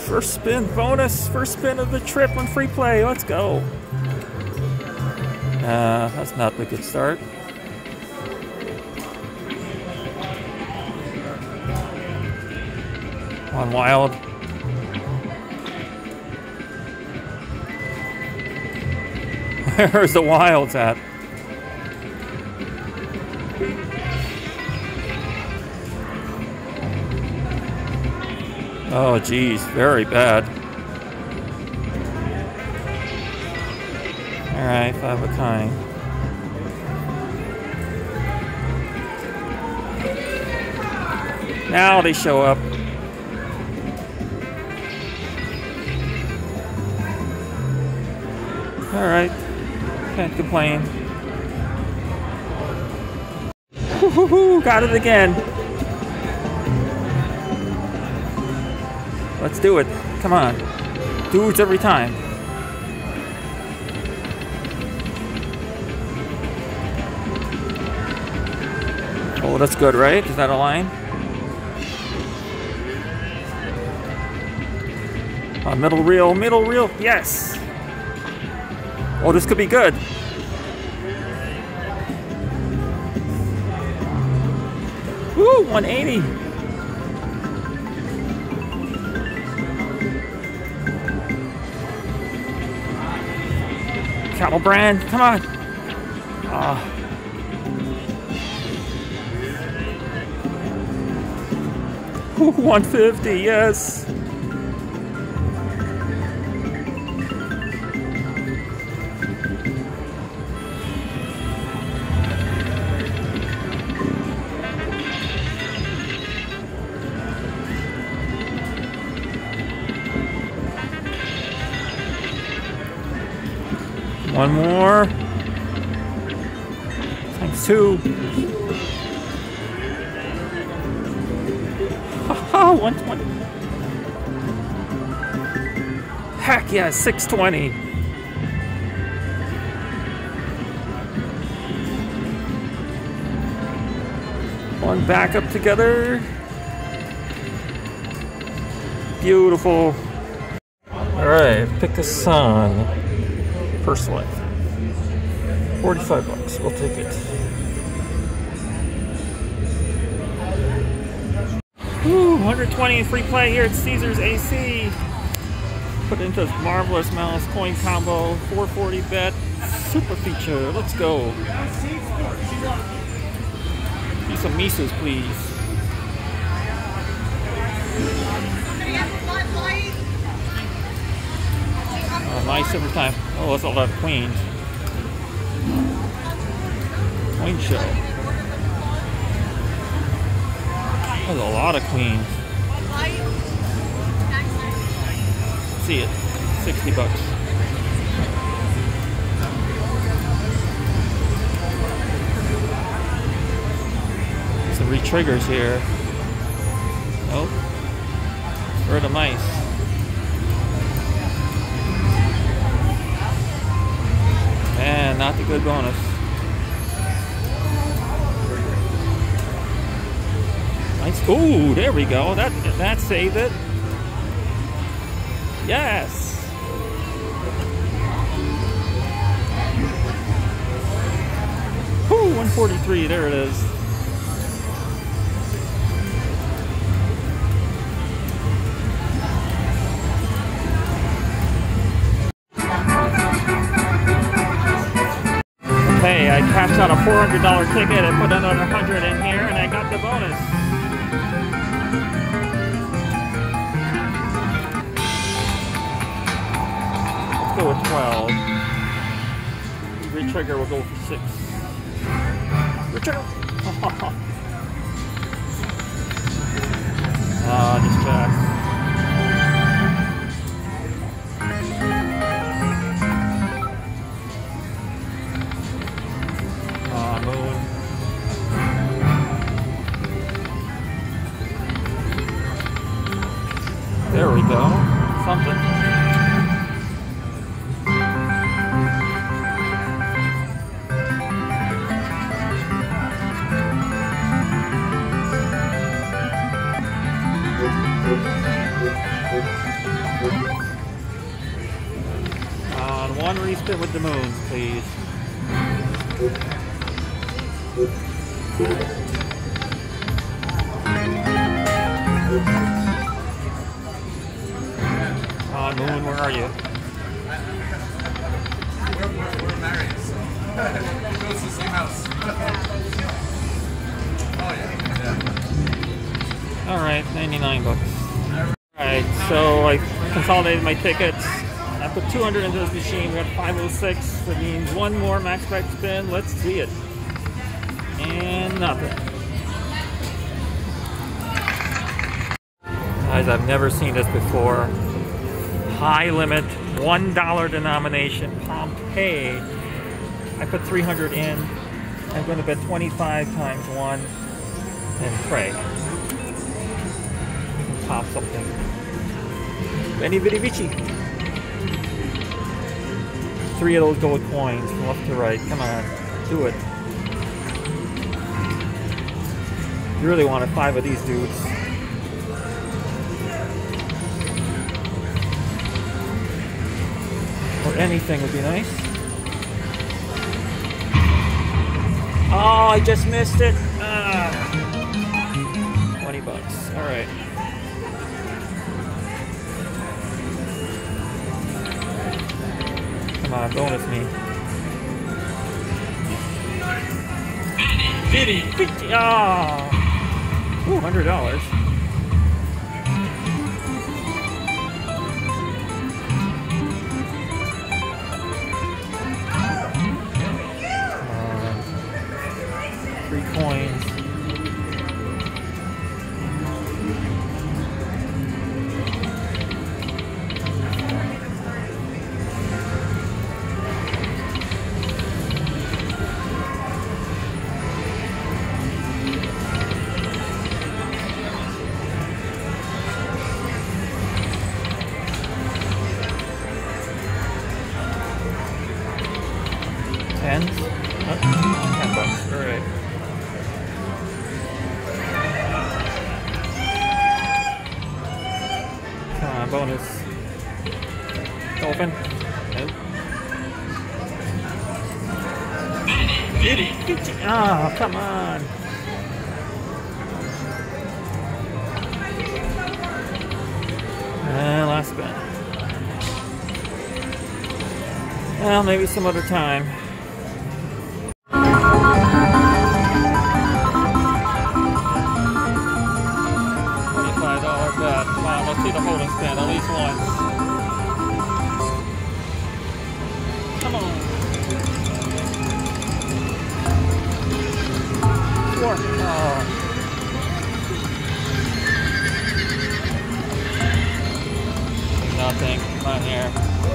First spin bonus, first spin of the trip on free play. Let's go. That's not a good start. On wild. Where's the wilds at? Oh geez, very bad. Alright, 5 of a kind. Now they show up. Alright, can't complain. Woohoo, got it again. Let's do it. Come on. Dudes every time. Oh, that's good, right? Is that a line? Middle reel. Yes! Oh, this could be good. Woo, 180. Cattle brand, come on. 150, yes. One more. Times 2. Haha, 120. Heck yeah, 620. One back up together. Beautiful. Alright, pick a song. First one. 45 bucks. We'll take it. Woo, 120 free play here at Caesars AC. Put into this marvelous mouse coin combo. 440 bet. Super feature. Let's go. Need some Mises, please. Nice every time. Oh, that's a lot of queens. Queen show. That's a lot of queens. See it. 60 bucks. Some re-triggers here. Nope. Where are the mice? Man, not the good bonus. Nice. Ooh, there we go. That saved it. Yes. Ooh, 143. There it is. Hey, I cashed out a $400 ticket and put another 100 in here, and I got the bonus. Let's go with 12. Re-trigger, we'll go for 6. Re-trigger! Just jack. There we go. Something. Something with the moons, please. Oh, moon, where are you? We're married, so it goes to the same house. Oh yeah. Alright, 99 bucks. Alright, so I consolidated my tickets. I put 200 into this machine. We got 506. That means one more max back spin. Let's see it. And nothing. Guys, I've never seen this before. High limit, $1 denomination, Pompeii. I put 300 in. I'm going to bet 25 times 1 and pray. We can pop something. Benny Bitty Bitchy. 3 of those gold coins from left to right. Come on, do it. You really wanted 5 of these dudes. Or anything would be nice. Oh, I just missed it. 20 bucks. All right. Come on, bonus me. Bitty, bitty. Oh. Ooh, $100. Coins. Tens? Oh, 10 bucks. All right. Bonus. Open. Nope. Oh, come on. And last spin. Well, maybe some other time. Bet. Come on, let's see the holding spin at least once. Come on. 4. Oh. Nothing. Come on here.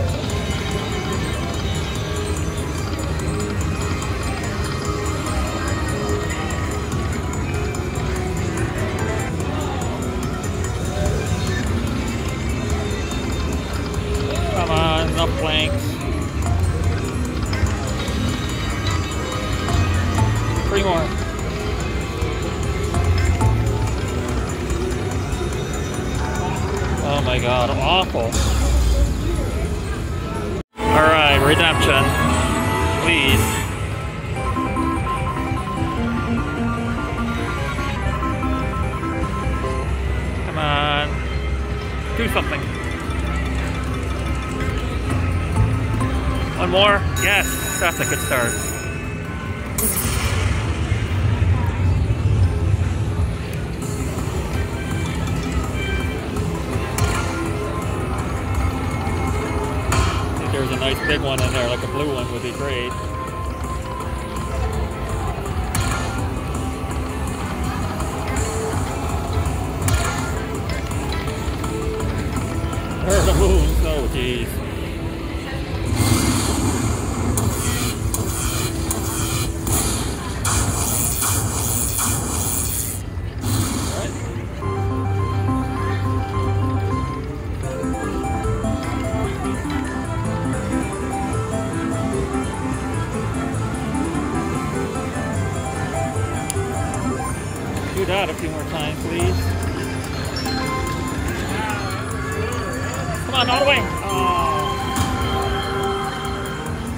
Come on, enough blanks. 3 more. Oh my god, awful. Alright, redemption. Please. Come on. Do something. One more? Yes, that's a good start. I think there's a nice big one in there, like a blue one would be great. There's the moon, oh geez. Do that a few more times, please. Come on, all the way. Oh.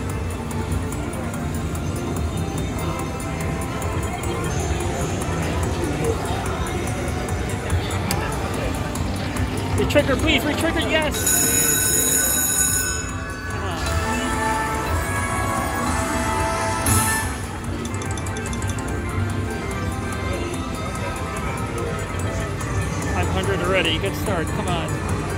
Retrigger, please, retrigger, yes! Come on. 500 already, good start, come on.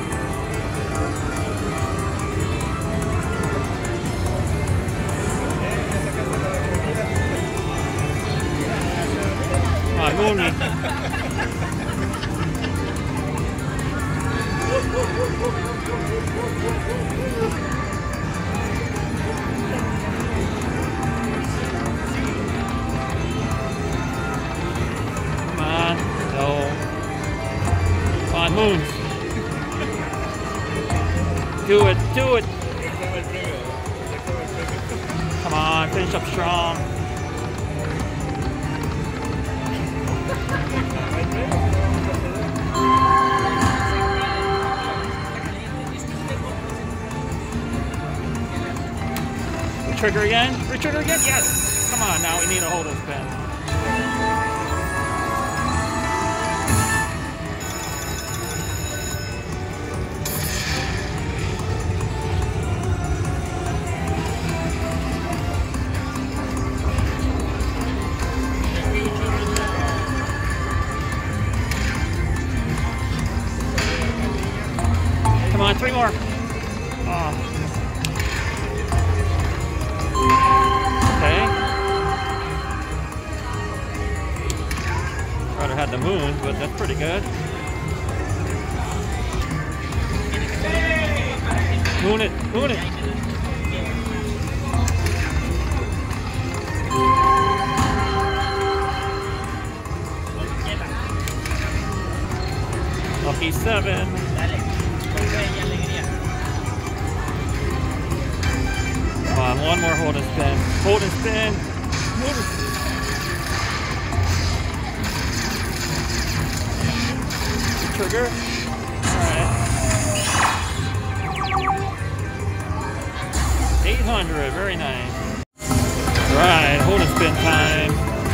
Come on, Mooney. Come on, no. Come on, Moons. Do it, do it. Come on, finish up strong. Trigger again? Retrigger again? Yes! Come on, now we need a hold of spin. Come on, 3 more. Oh. Okay. Rather had the moon, but that's pretty good. Moon it, moon it. Lucky 7. Come on, one more hold and spin. Hold and spin. Trigger. Alright. 800, very nice. Alright, hold and spin time.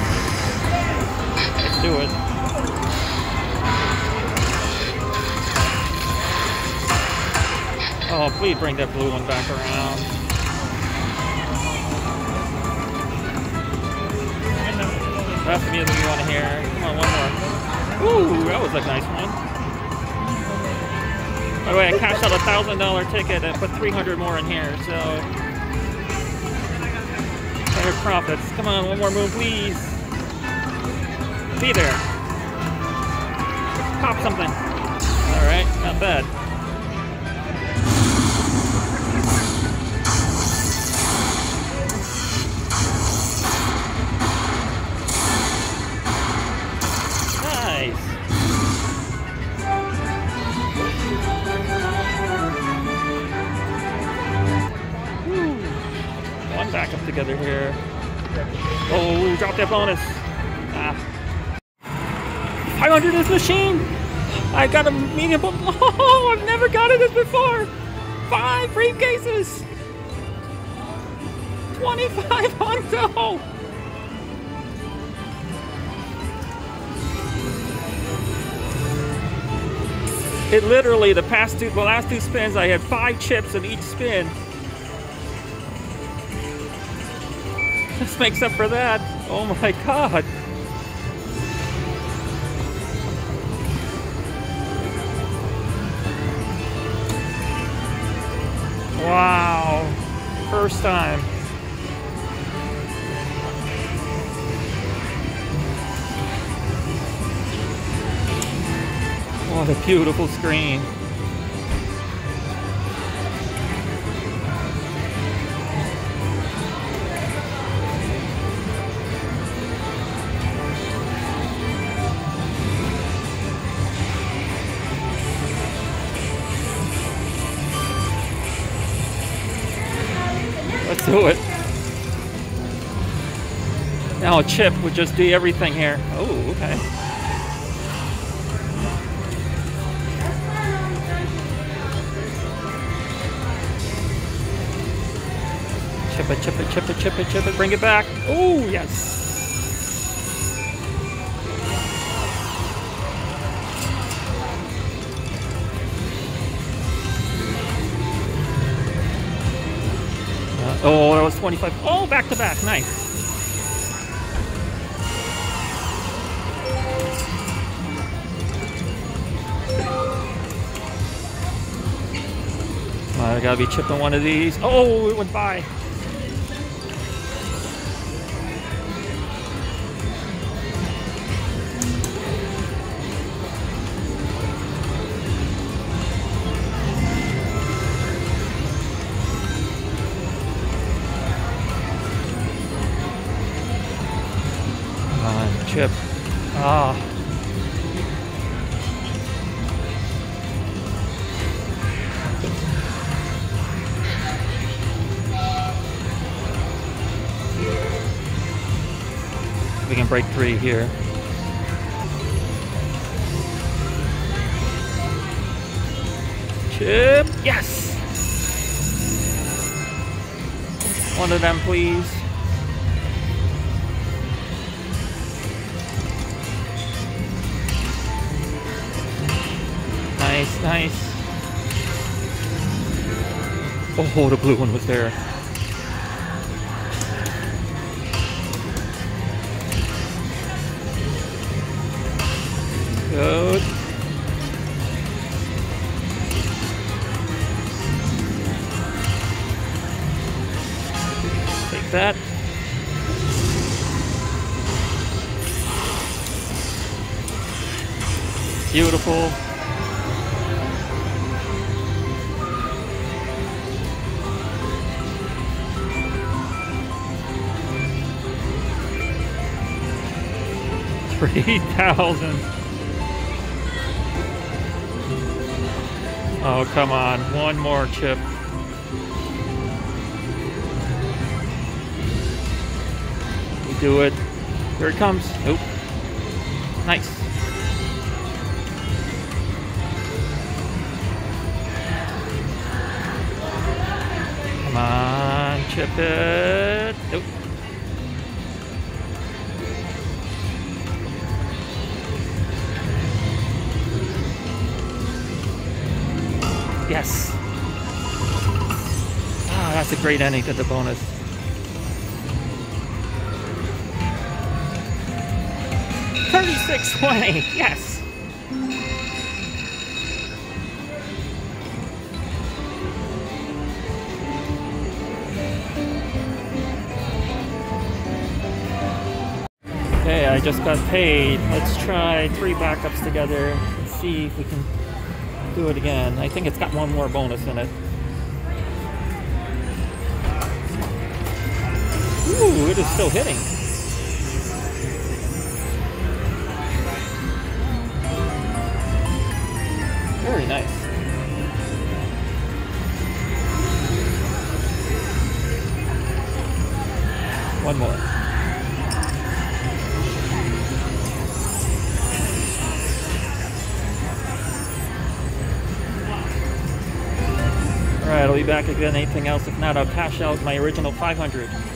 Let's do it. Oh, please bring that blue one back around. That's the music you want to hear. Come on, one more. Ooh, that was a nice one. By the way, I cashed out a $1,000 ticket and put 300 more in here, so better profits. Come on, one more move, please. Be there. Pop something. All right, not bad. Back up together here. Oh, drop that bonus. Ah. 500 this machine. I got a medium. Oh, I've never gotten this before. 5 briefcases. 2,500. It literally, the last two spins, I had 5 chips in each spin. This makes up for that. Oh my god. Wow. First time. What a beautiful screen. Let's do it. Now a chip would just do everything here. Oh, okay. Chip it, chip it, chip it, chip it, chip it. Bring it back. Oh, yes. Oh, that was 25. Oh, back to back. Nice. I gotta be chipping one of these. Oh, it went by. Chip. Ah. We can break 3 here. Chip. Yes. One of them, please. Nice, nice. Oh, the blue one was there. Good. Take that. Beautiful. $3,000. Oh, come on. One more chip. We do it. Here it comes. Nope. Nice. Come on. Chip it. Nope. Yes. Ah, that's a great ending to the bonus. $36.20. Yes. Okay, I just got paid. Let's try 3 backups together and see if we can do it again. I think it's got one more bonus in it. Ooh, it is still hitting. Very nice. One more. Alright, I'll be back again. Anything else? If not, I'll cash out my original 500.